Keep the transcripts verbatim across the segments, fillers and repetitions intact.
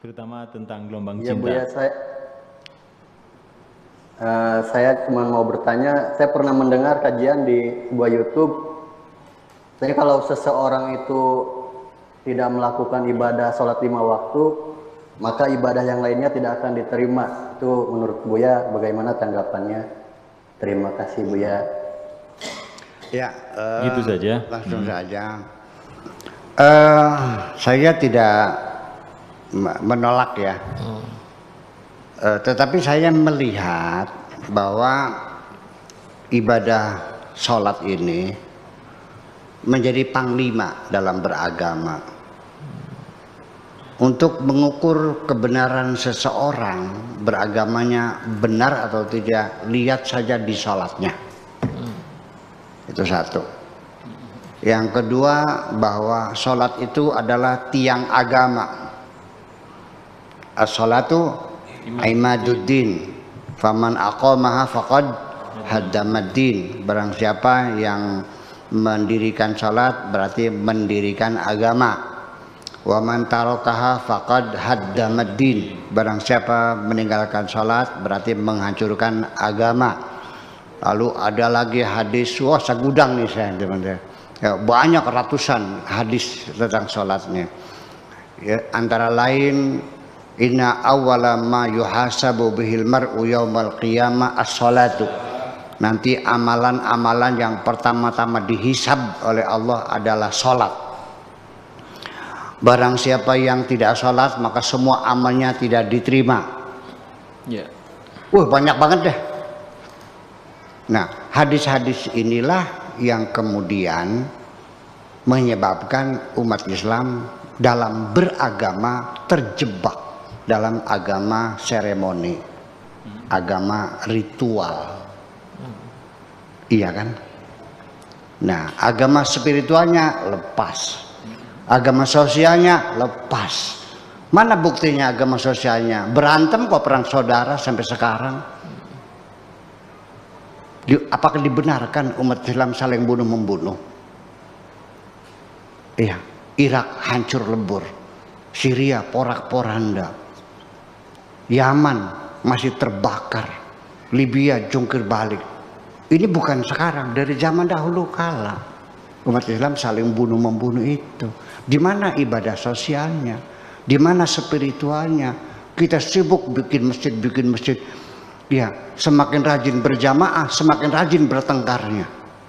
terutama tentang gelombang Ya, cinta. Buya, saya uh, saya cuma mau bertanya, saya pernah mendengar kajian di sebuah YouTube. Jadi kalau seseorang itu tidak melakukan ibadah sholat lima waktu, maka ibadah yang lainnya tidak akan diterima. Itu menurut Buya bagaimana tanggapannya? Terima kasih Buya. Ya, uh, Gitu saja. Langsung hmm. saja. Uh, saya tidak menolak ya, hmm. uh, tetapi saya melihat bahwa ibadah sholat ini menjadi panglima dalam beragama. Untuk mengukur kebenaran seseorang beragamanya benar atau tidak, lihat saja di sholatnya. Itu satu. Yang kedua, bahwa sholat itu adalah tiang agama. As-sholatu imaduddin, faman aqamaha faqad haddamaddin. Barang siapa yang mendirikan sholat berarti mendirikan agama. Wa man tarakaha faqad haddamaddin. Barang siapa meninggalkan sholat berarti menghancurkan agama. Lalu ada lagi hadis, wah segudang nih saya teman-teman. Ya, banyak ratusan hadis tentang sholatnya. Ya, antara lain, inna awwala ma yuhasabu bihil mar'u yaumal qiyamah as-sholatu. Nanti amalan-amalan yang pertama-tama dihisab oleh Allah adalah sholat. Barang siapa yang tidak sholat maka semua amalnya tidak diterima. Ya. Wah, banyak banget deh. Nah, hadis-hadis inilah yang kemudian menyebabkan umat Islam dalam beragama terjebak dalam agama seremoni, agama ritual. Iya kan? Nah, agama spiritualnya lepas, agama sosialnya lepas. Mana buktinya agama sosialnya? Berantem kok perang saudara sampai sekarang. Apakah dibenarkan umat Islam saling bunuh-membunuh? Iya, Irak hancur lebur, Syria porak-poranda, Yaman masih terbakar, Libya jungkir balik. Ini bukan sekarang, dari zaman dahulu kala umat Islam saling bunuh-membunuh itu. Di mana ibadah sosialnya? Di mana spiritualnya? Kita sibuk bikin masjid, bikin masjid. Ya, semakin rajin berjamaah, semakin rajin bertengkarnya.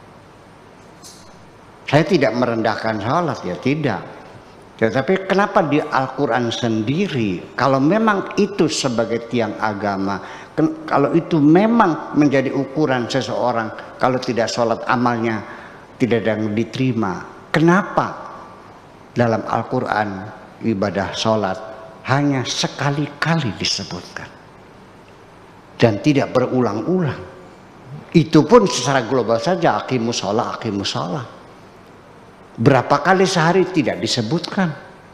Saya tidak merendahkan sholat, ya tidak. Tetapi kenapa di Al-Quran sendiri, kalau memang itu sebagai tiang agama, kalau itu memang menjadi ukuran seseorang, kalau tidak sholat amalnya tidak ada yang diterima. Kenapa dalam Al-Quran ibadah sholat hanya sekali-kali disebutkan dan tidak berulang-ulang? Itu pun secara global saja, aqimus sholat, aqimus sholat. Berapa kali sehari tidak disebutkan,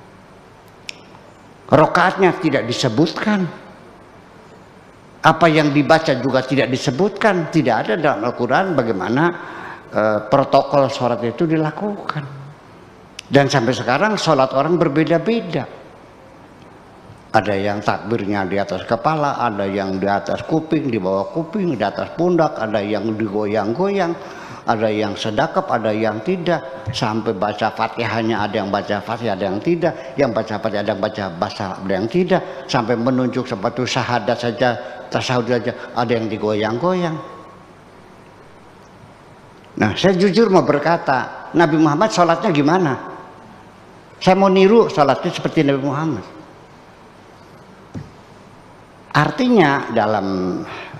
rokaatnya tidak disebutkan, apa yang dibaca juga tidak disebutkan. Tidak ada dalam Al-Quran bagaimana uh, protokol sholat itu dilakukan. Dan sampai sekarang sholat orang berbeda-beda. Ada yang takbirnya di atas kepala, ada yang di atas kuping, di bawah kuping, di atas pundak, ada yang digoyang-goyang, ada yang sedekap, ada yang tidak. Sampai baca Fatihahnya ada yang baca Fatihah, ada yang tidak. Yang baca Fatihah ada yang baca bahasa, ada yang tidak. Sampai menunjuk sepatu syahadat saja, tasawuf saja, ada yang digoyang-goyang. Nah, saya jujur mau berkata, Nabi Muhammad sholatnya gimana? Saya mau niru sholatnya seperti Nabi Muhammad. Artinya dalam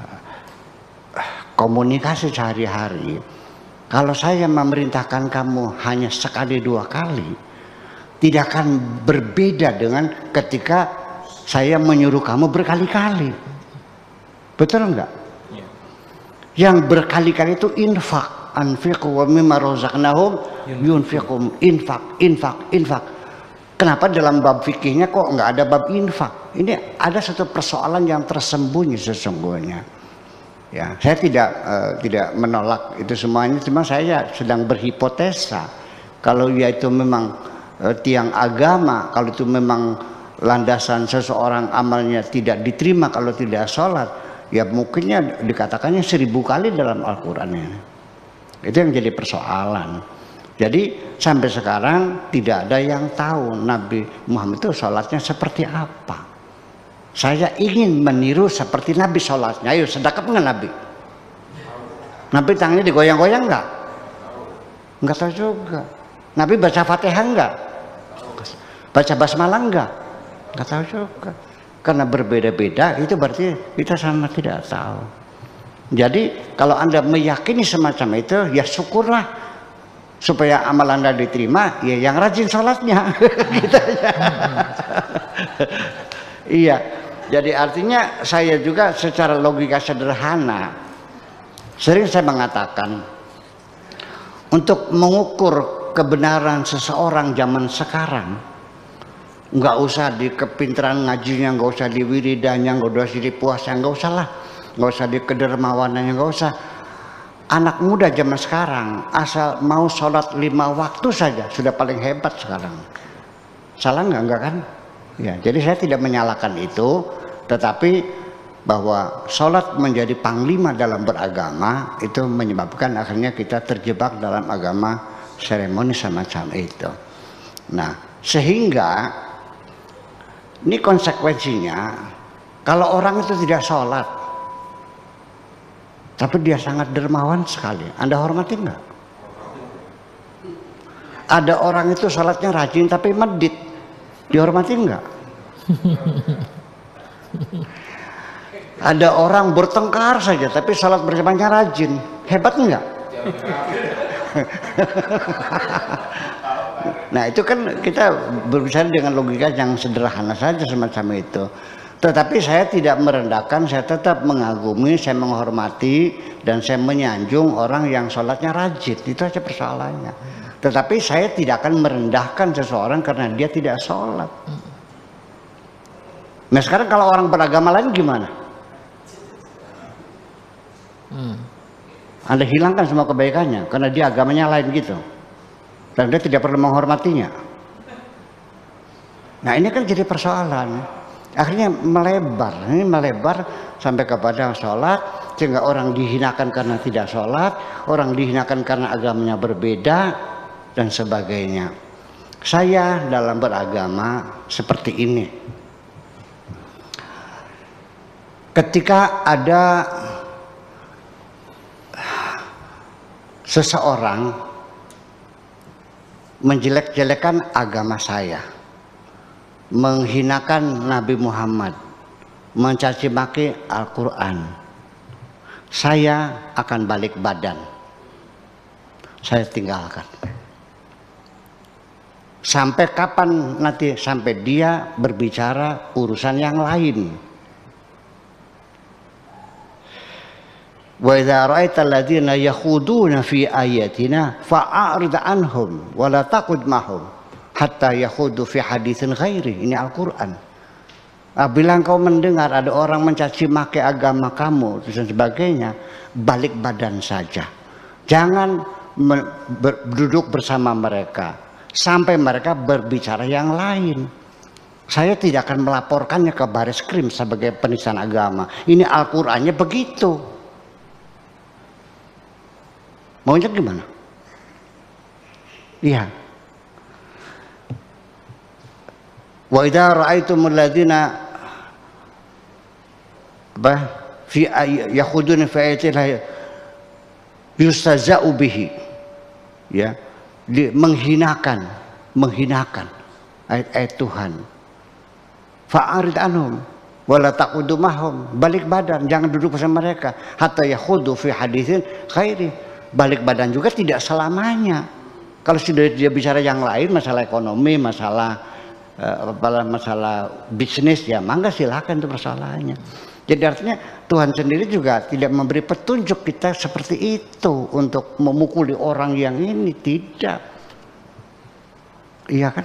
komunikasi sehari-hari, kalau saya memerintahkan kamu hanya sekali dua kali, tidak akan berbeda dengan ketika saya menyuruh kamu berkali-kali. Betul enggak? Ya. Yang berkali-kali itu infak, anfiqu wa mimma razaqnahum yunfiqum, infak, infak, infak. Kenapa dalam bab fikihnya kok enggak ada bab infak? Ini ada satu persoalan yang tersembunyi sesungguhnya. Ya, saya tidak uh, tidak menolak itu semuanya, cuma saya sedang berhipotesa kalau ya itu memang uh, tiang agama, kalau itu memang landasan seseorang amalnya tidak diterima kalau tidak sholat, ya mungkinnya dikatakannya seribu kali dalam Al-Quran ini. Itu yang jadi persoalan. Jadi sampai sekarang tidak ada yang tahu Nabi Muhammad itu sholatnya seperti apa. Saya ingin meniru seperti Nabi sholatnya. Ayo, sedekap nggak Nabi? Nabi tangannya digoyang-goyang nggak? Nggak tahu juga. Nabi baca Fatihah nggak? Baca basmalah nggak? Nggak tahu juga. Karena berbeda-beda, itu berarti kita sama tidak tahu. Jadi kalau Anda meyakini semacam itu, ya syukurlah. Supaya amal Anda diterima, ya yang rajin sholatnya. Gitu aja. Iya. Jadi artinya saya juga secara logika sederhana, sering saya mengatakan, untuk mengukur kebenaran seseorang zaman sekarang, nggak usah di kepintaran ngajinya, nggak usah di wiridanya, nggak usah di puasa, nggak usah lah, nggak usah di kedermawanannya, nggak usah. Anak muda zaman sekarang asal mau sholat lima waktu saja sudah paling hebat sekarang. Salah nggak? Enggak kan? Ya, jadi saya tidak menyalahkan itu, tetapi bahwa sholat menjadi panglima dalam beragama itu menyebabkan akhirnya kita terjebak dalam agama seremoni semacam itu. Nah, sehingga ini konsekuensinya kalau orang itu tidak sholat tapi dia sangat dermawan sekali, Anda hormati enggak? Ada orang itu sholatnya rajin tapi medit, dihormati enggak? Ada orang bertengkar saja tapi sholat berjamaahnya rajin, hebat enggak? Nah itu kan kita berbicara dengan logika yang sederhana saja semacam itu. Tetapi saya tidak merendahkan, saya tetap mengagumi, saya menghormati, dan saya menyanjung orang yang sholatnya rajin. Itu aja persoalannya. Tetapi saya tidak akan merendahkan seseorang karena dia tidak sholat. Nah sekarang kalau orang beragama lain gimana? Hmm. Anda hilangkan semua kebaikannya karena dia agamanya lain gitu. Dan dia tidak perlu menghormatinya. Nah ini kan jadi persoalan. Akhirnya melebar, ini melebar sampai kepada sholat, sehingga orang dihinakan karena tidak sholat, orang dihinakan karena agamanya berbeda, dan sebagainya. Saya dalam beragama seperti ini. Ketika ada seseorang menjelek-jelekan agama saya, menghinakan Nabi Muhammad, mencaci maki Al-Quran, saya akan balik badan, saya tinggalkan. Sampai kapan nanti? Sampai dia berbicara urusan yang lain. Wa idza ra'aita alladziina yakhuduna fi ayatina fa'arid anhum wa la taqud mahum hatta yakhudu fi haditsin ghairi. Ini Al-Quran. Apabila engkau mendengar ada orang mencaci maki agama kamu dan sebagainya, balik badan saja. Jangan duduk bersama mereka sampai mereka berbicara yang lain. Saya tidak akan melaporkannya ke Baris Krim sebagai penistaan agama. Ini Al-Qur'annya begitu. Maunya gimana? Iya. Wa idza ra'aitumul ladzina bah fi yakhuduna fi ayatillah yustaza'u bihi, ya, di, menghinakan menghinakan ayat-ayat Tuhan, fa'arid anhum wala taqudu mahum, balik badan, jangan duduk bersama mereka, hatta yakhudu fi haditsin khairi. Balik badan juga tidak selamanya. Kalau sudah dia bicara yang lain, masalah ekonomi, masalah uh, masalah bisnis, ya mangga silakan, itu persoalannya. Jadi artinya Tuhan sendiri juga tidak memberi petunjuk kita seperti itu untuk memukuli orang yang ini, tidak. Iya kan?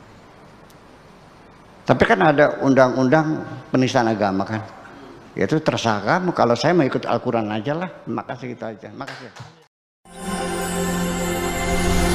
Tapi kan ada undang-undang penistaan agama kan. Itu terserah kamu, kalau saya mau ikut Al-Quran aja lah. Makasih gitu aja. Makasih.